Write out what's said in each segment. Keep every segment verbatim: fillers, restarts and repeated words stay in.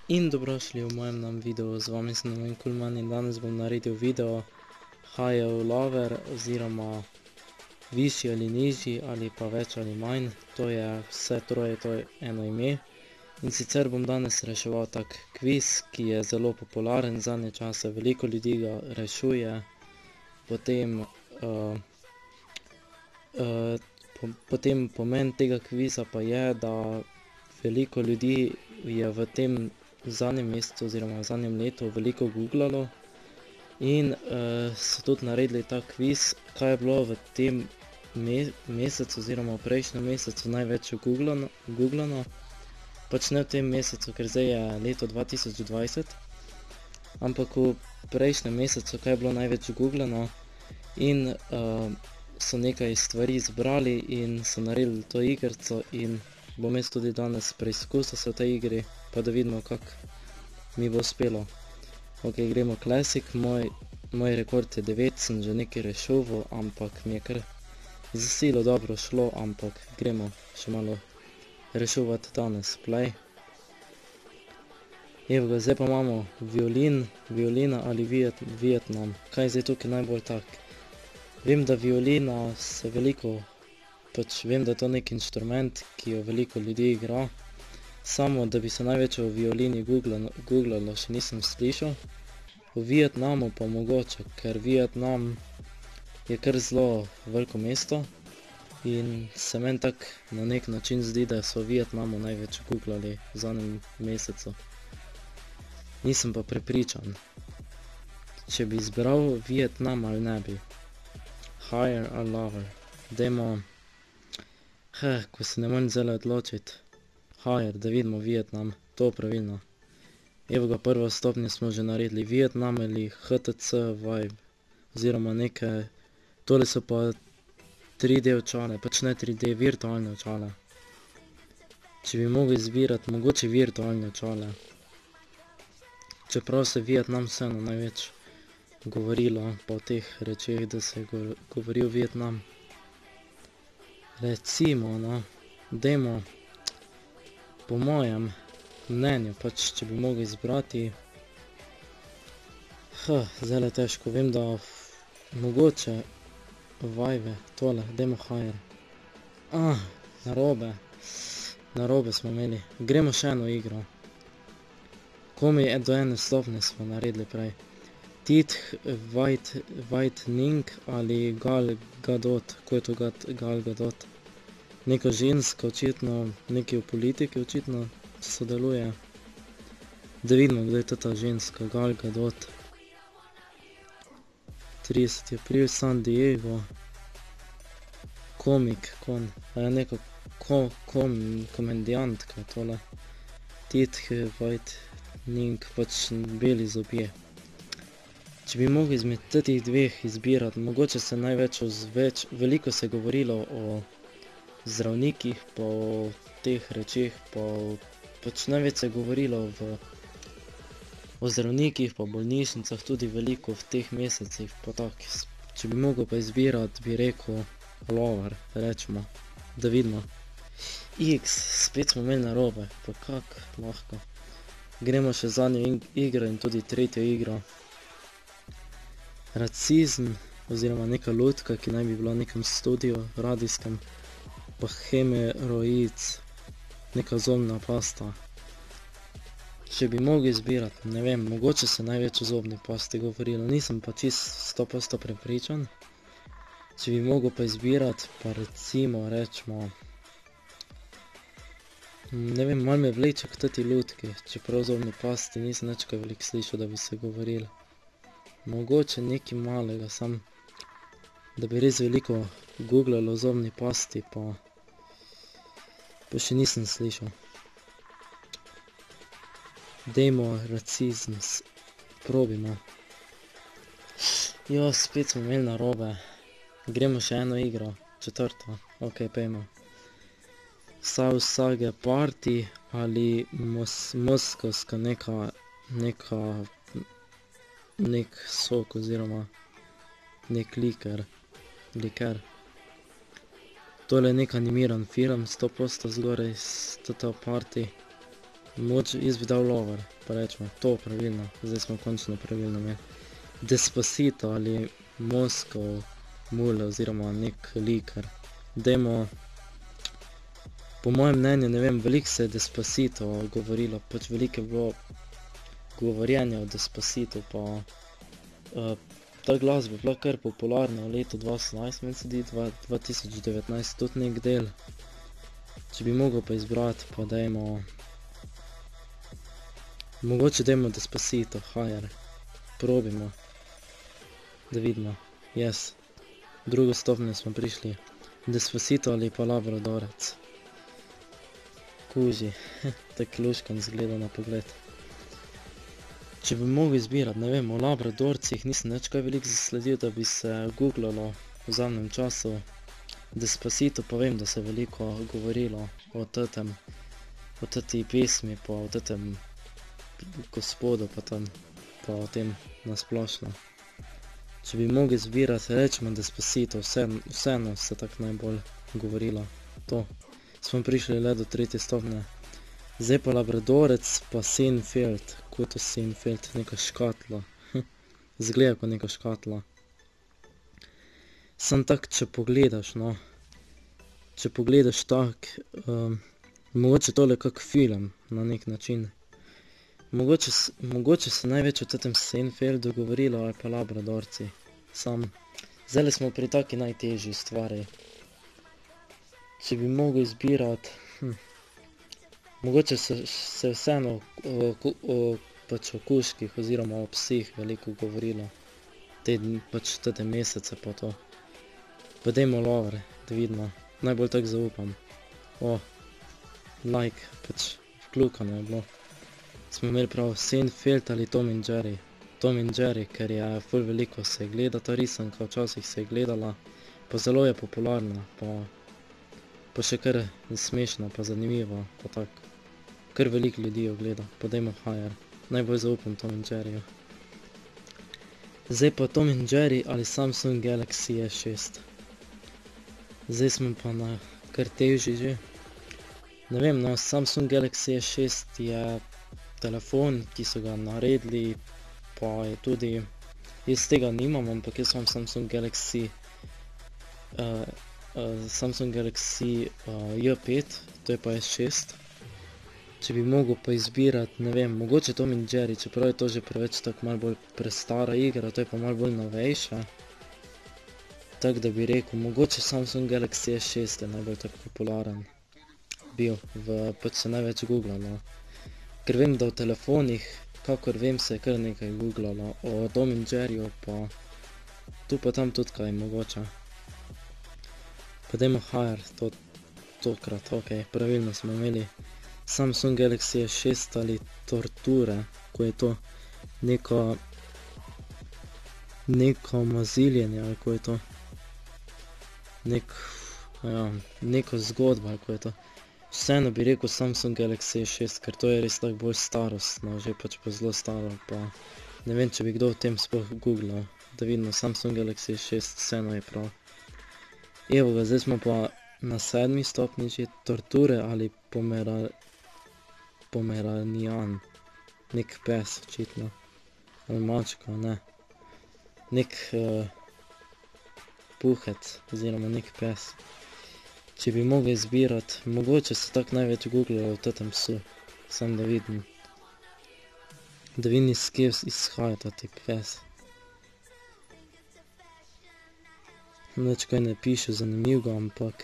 In dobrošli v mojem novem videu, z vami sem Nomen Kulman in danes bom naredil video Higher or Lower oziroma višji ali nižji ali pa več ali manj, to je vse troje, to je eno ime. In sicer bom danes reševal tak kviz, ki je zelo popularen zadnje čase, veliko ljudi ga rešuje. Potem, uh, uh, po, potem pomen tega kviza pa je, da veliko ljudi je v tem zadnjem mesecu oziroma v zadnjem letu veliko googlalo in uh, so tudi naredili ta kviz, kaj je bilo v tem me mesecu oziroma v prejšnjem mesecu največ googlano, googlano. Pač ne v tem mesecu, ker zdaj je leto dva tisoč dvajset, ampak v prejšnjem mesecu, kaj je bilo največ googlano in uh, so nekaj stvari izbrali in so naredili to igrico in bom jaz tudi danes preizkusil se v tej igri, pa da vidimo, kako mi bo uspelo. Ok, gremo Classic, moj, moj rekord je devet, sem že nekaj rešil, ampak mi je kar za silo dobro šlo, ampak gremo še malo rešuvati danes. Play. Evo ga, zdaj pa imamo violin, violina ali Viet, Vietnam. Kaj je zdaj tukaj najbolj tak? Vem, da violina se veliko, pač vem, da je to nek inštrument, ki jo veliko ljudi igra. Samo, da bi se največ o violini googlalo, googlalo še nisem slišal. V Vietnamu pa mogoče, ker Vietnam je kar zelo veliko mesto in se meni tak na nek način zdi, da so v Vietnamu največ googlali v zadnjem mesecu. Nisem pa prepričan, če bi izbral Vietnam ali ne bi. Higher or lower. Dajmo, heh, ko se ne morem zdaj odločiti. Higher, da vidimo Vietnam, to pravilno. Evo ga, prvo stopnjo smo že naredili, Vietnam ali H T C Vive, oziroma neke, tole so pa tri D očale, pač ne tri D, virtualne očale. Če bi mogel izbirati, mogoče virtualne očale. Čeprav se Vietnam vseeno največ govorilo po teh rečeh, da se je govoril Vietnam. Recimo, no, dajmo, po mojem mnenju, pač če bi mogel izbrati, huh, zdaj je težko, vem, da mogoče Vive, tole, dajmo Higher. Ah, narobe, narobe smo imeli, gremo še eno igro. Komi do ene stopnje smo naredili prej. Teeth White, Whitening ali Gal Gadot, ko je to Gal Gadot? Neka ženska, očitno, nekaj v politiki očitno sodeluje. Da vidimo, kdo je to ta ženska, Gal Gadot. trideseti april, San Diego. Komik, kon, a je neka ko, kom, komedijantka tole. Teeth Whitening, pač beli zobje. Če bi mogel izmed teh dveh izbirati, mogoče se največ več, veliko se je govorilo o zdravnikih, po teh rečeh, po, pač največ se je govorilo v, o zdravnikih, po bolnišnicah, tudi veliko v teh mesecih, pa tak, če bi mogel pa izbirati, bi rekel lower, rečemo, da vidimo. X, spet smo imeli narobe, pa kak, lahko. Gremo še zadnjo igro in tudi tretjo igro. Racizm, oziroma neka lutka, ki naj bi bila v nekem studiu radijskem, pa hemeroids, neka zobna pasta. Če bi mogel izbirati, ne vem, mogoče se največ o zobni pasti govorilo, nisem pa čist sto posto prepričan. Če bi mogel pa izbirati, pa recimo rečemo, ne vem, malo me vleče k teti lutki, čeprav zobni pasti nisem nič kaj veliko slišal, da bi se govorilo. Mogoče nekaj malega, sam, da bi res veliko googlalo o zobni pasti, pa, pa še nisem slišal. Dajmo racizm, probimo. Jo, spet smo imeli narobe. Gremo še eno igro, četrto, ok, pejmo. South Sage Party ali mos, moskovska neka, neka, nek sok oziroma nek liker, liker. Tole je nek animiran film, sto posto zgoraj s toto party. Mogoče jaz bi dal Lover, pa rečemo, to pravilno, zdaj smo končno pravilno imeli. Despacito ali Moskov mule oziroma nek liker. Dajmo, po mojem mnenju, ne vem, veliko se je Despacito govorilo, pač veliko je bilo govorjenja o Despacito, pa uh, ta glasba je bila kar popularna v letu dva tisoč osemnajst, meni se di dva tisoč devetnajst tudi nek del. Če bi mogel pa izbrati, pa dajmo, mogoče dajmo Despacito, Higher, probimo, da vidimo, yes, drugo stopnjo smo prišli, Despacito ali pa Labradorec. Kuži, tak luškan izgleda na pogled. Če bi mogel izbirati, ne vem, o Labradorcih nisem nič kaj veliko zasledil, da bi se googlalo v zadnjem času. Despacito pa vem, da se je veliko govorilo o tetem, o teti pesmi, pa o tetem gospodu, pa tam, pa o tem nasplošno. Če bi mogel izbirati, rečemo Despacito, vseeno se tako najbolj govorilo. To. Smo prišli le do tretje stopnje. Zdaj pa Labradorec, pa Seinfeld. Ko je to Seinfeld? Neka škatla. Zgleda kot neka škatla. Sam tak, če pogledaš, no. Če pogledaš tak, um, mogoče tole kak film, na nek način. Mogoče, mogoče se največ o tem Seinfeldu govorilo, ali pa Labradorci. Sam, zdaj smo pri taki najtežji stvari. Če bi mogel izbirati, hm, mogoče se, se vseeno o, o, pač o kužkih oziroma o psih veliko govorilo. Te, pač te mesece pa to. Pa dajmo Lover, da vidimo. Najbolj tako zaupam. O, like, pač vklukano je bilo. Smo imeli prav Seinfeld ali Tom and Jerry. Tom and Jerry, ker je ful veliko se gleda ta risanka, včasih se je gledala, pa zelo je popularna, pa pa še kar smešna, pa zanimiva, pa tako. Kar veliko ljudi jo gleda, pa dajmo Higher. Najbolj zaupam Tom and Jerryju. Zdaj pa Tom and Jerry ali Samsung Galaxy S šest. Zdaj smo pa na kar težji že. Ne vem, no, Samsung Galaxy S šest je telefon, ki so ga naredili, pa je tudi, jaz tega nimam, ampak jaz imam Samsung Galaxy uh, Uh, Samsung Galaxy uh, J pet, to je pa S šest. Če bi mogel pa izbirati, ne vem, mogoče Tom and Jerry, čeprav je to že preveč tako malo bolj prestara igra, to je pa malo bolj novejša. Tako da bi rekel, mogoče Samsung Galaxy S šest je najbolj tako popularen bil, v, pač se največ googlalo. Ker vem, da v telefonih, kakor vem, se je kar nekaj googlalo, o Tom and Jerryju pa tu pa tam tudi kaj mogoče. Pa dajmo Higher, to, tokrat, ok, pravilno smo imeli Samsung Galaxy S šest ali Torture, ko je to neko, neko maziljenje, ali ko je to, nek, ja, neko zgodba, ali ko je to. Vseeno bi rekel Samsung Galaxy S šest, ker to je res tako bolj starostno, že pač pa zelo staro, pa ne vem, če bi kdo o tem sploh googlal, da vidimo Samsung Galaxy S šest, vseeno je prav. Evo ga, zdaj smo pa na sedmi stopni že, Torture ali pomera, Pomeranian, nek pes očitno, ali mačka, ne, nek uh, puhec oziroma nek pes. Če bi mogel izbirati, mogoče se tako največ googlalo o tem psu, sam da vidim, da vidim iz kje izhaja ta tip pes. Nič kaj ne piše zanimivega, ampak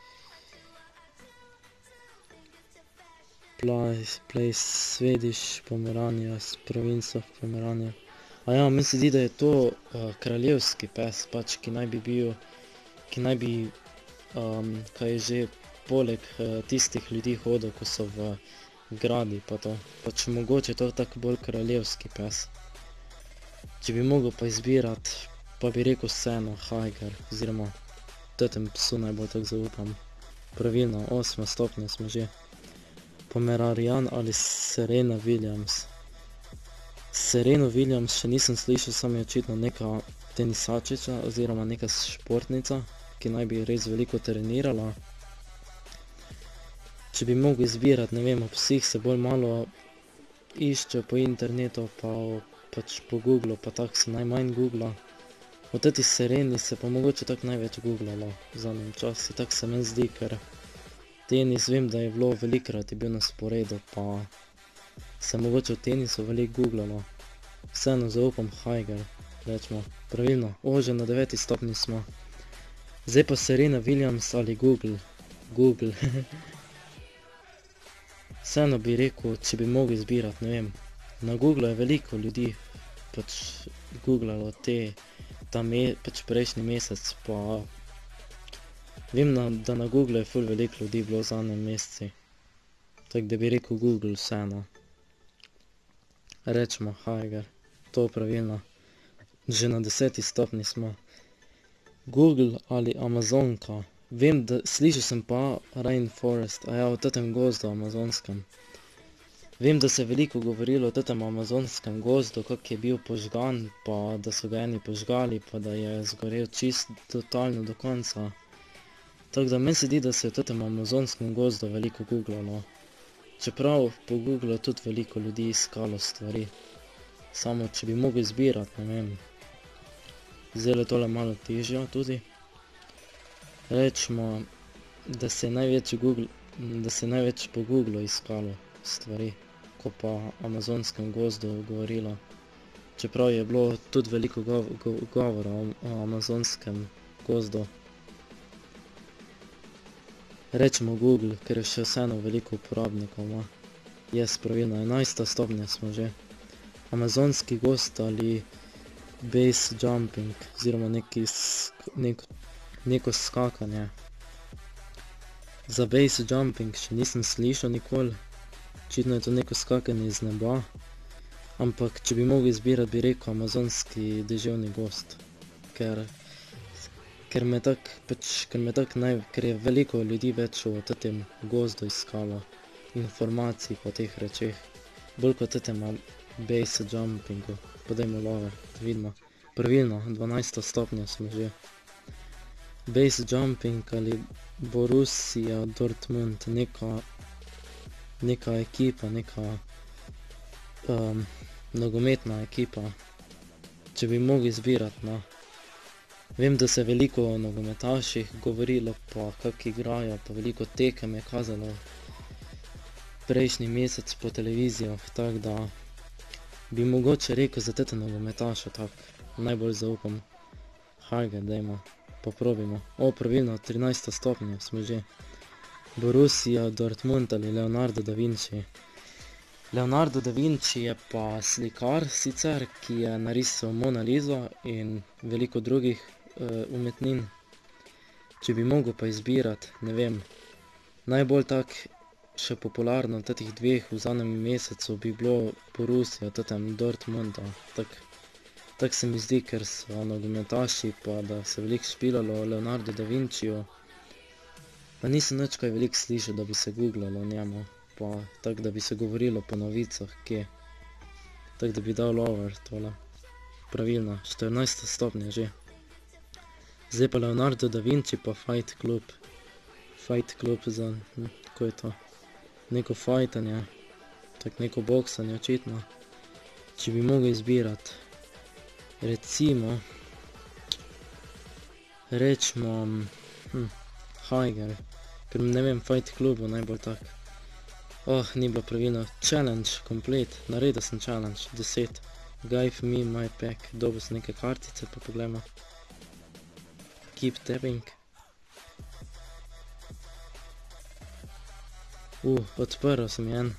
Place Swedish Pomerania, Province of Pomerania. A ja, meni se zdi, da je to uh, kraljevski pes, pač, ki naj bi bil, ki naj bi, um, kaj je že, poleg uh, tistih ljudi hodil, ko so v gradi, pa to. Pač mogoče je to tako bolj kraljevski pes. Če bi mogel pa izbirati, pa bi rekel vseeno Higher, oziroma tem psu najbolj tako zaupam. Pravilno, osma stopnja smo že. Pomeranian ali Serena Williams. Sereno Williams še nisem slišal, samo je očitno neka tenisačica oziroma neka športnica, ki naj bi res veliko trenirala. če bi mogel izbirati, ne vem, ob vseh se bolj malo išče po internetu, pa pač po Googlu, pa tako se najmanj googla. O teti Sereni se pa mogoče tako največ googlalo v zadnjem času, tako se meni zdi, ker tenis vem, da je bilo velikrat je bil na sporedu, pa se mogoče v tenisu veliko googlalo. Vseeno zaupam Haiger, rečemo, pravilno, o, že na deveti stopnji smo. Zdaj pa Serena Williams ali Google, Google. Vseeno bi rekel, če bi mogel izbirati, ne vem, na Googlu je veliko ljudi pač googlalo te, ta me, pač prejšnji mesec, pa vem, na, da na Googlu je ful veliko ljudi bilo v zadnjem meseci, tako da bi rekel Google vseeno. Rečemo Haiger, to pravilno, že na deseti stopni smo. Google ali Amazonka, vem, da slišal sem pa Rainforest, a ja, o tetem gozdu amazonskem. Vem, da se je veliko govorilo o tetem amazonskem gozdu, kak je bil požgan, pa da so ga eni požgali, pa da je zgorel čist totalno do konca. Tako da meni se zdi, da se je o tetem amazonskem gozdu veliko googlalo. Čeprav po Googlu je tudi veliko ljudi iskalo stvari. Samo, če bi mogel izbirati, ne vem. Zdaj je tole malo težje tudi. Rečemo, da se je največ Google, da se je največ po Googlu iskalo stvari, ko pa o amazonskem gozdu govorilo. Čeprav je bilo tudi veliko gov go govora o, o amazonskem gozdu. Rečemo Google, ker je še vseeno veliko uporabnikov ima. Jes, pravilno, enajsta stopnja smo že. Amazonski gozd ali base jumping, oziroma neki sk neko, neko skakanje. Za base jumping še nisem slišal nikoli, očitno je to neko skakanje iz neba, ampak če bi mogel izbirati, bi rekel amazonski deževni gozd, ker ker me tak, pač, ker me tak naj, ker je veliko ljudi več o tem gozdu iskalo informacij po teh rečeh, bolj kot tem base jumpingu. Pa dajmo lover, da vidimo. Pravilno, dvanajsta stopnja smo že. Base jumping ali Borussia Dortmund, neka, neka ekipa, neka um, nogometna ekipa. Če bi mogel izbirati, no. Vem, da se veliko o nogometaših govorilo, pa kak igrajo, pa veliko tekem je kazalo prejšnji mesec po televizijah, tako da bi mogoče rekel za tete nogometaše, tako najbolj zaupam Haiger, dajmo, poprobimo. O, pravilno, trinajsta stopnja smo že. Borussia Dortmund ali Leonardo da Vinci. Leonardo da Vinci je pa slikar sicer, ki je narisal Mona Lizo in veliko drugih uh, umetnin. Če bi mogel pa izbirati, ne vem, najbolj tak še popularno v tetih dveh v zadnjem mesecu bi bilo Borussia, tetem Dortmunda. Tak, tak se mi zdi, ker so nogometaši, pa da se veliko špilalo o Leonardo da Vinciju. Pa nisem nič kaj veliko slišal, da bi se googlalo o njemu, pa tako da bi se govorilo po novicah, kje. Tako da bi dal lover tole. Pravilno, štirinajsta stopnja že. Zdaj pa Leonardo da Vinci pa Fight Club. Fight Club za, hm, ko je to? Neko fajtanje, tako neko boksanje očitno. Če bi mogel izbirati, recimo, rečemo, hm, Haiger, ker ne vem, Fight Club bo najbolj tak. Oh, ni bilo pravilno. Challenge, complete, naredil sem challenge, deset. Give me my pack, dobil sem neke kartice, pa pogledamo. Keep tapping. Uh, odprl sem en.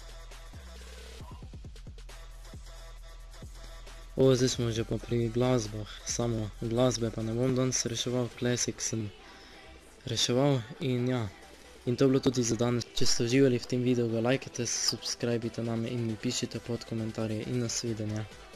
O, zdaj smo že pa pri glasbah, samo glasbe pa ne bom danes reševal, Classic sem reševal in ja. In to je bilo tudi za danes. Če ste uživali v tem videu, ga lajkajte, subscribite name in mi pišite pod komentarje in nasvidenja.